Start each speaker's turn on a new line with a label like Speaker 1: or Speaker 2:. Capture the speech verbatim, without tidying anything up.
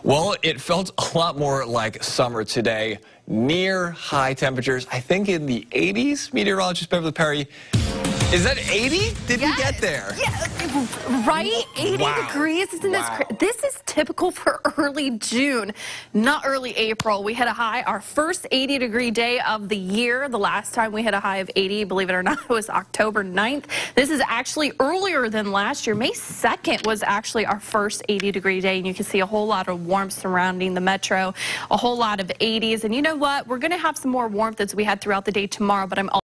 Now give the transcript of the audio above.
Speaker 1: Well, it felt a lot more like summer today. Near high temperatures, I think in the eighties, meteorologist Beverly Perry. Is that eighty? Did yes. we get there?
Speaker 2: Yeah, right? eighty
Speaker 1: wow.
Speaker 2: degrees. Isn't
Speaker 1: wow.
Speaker 2: this This is typical for early June, not early April. We hit a high, our first eighty degree day of the year. The last time we hit a high of eighty, believe it or not, was October ninth. This is actually earlier than last year. May second was actually our first eighty degree day, and you can see a whole lot of warmth surrounding the metro, a whole lot of eighties. And you know what? We're going to have some more warmth as we head throughout the day tomorrow, but I'm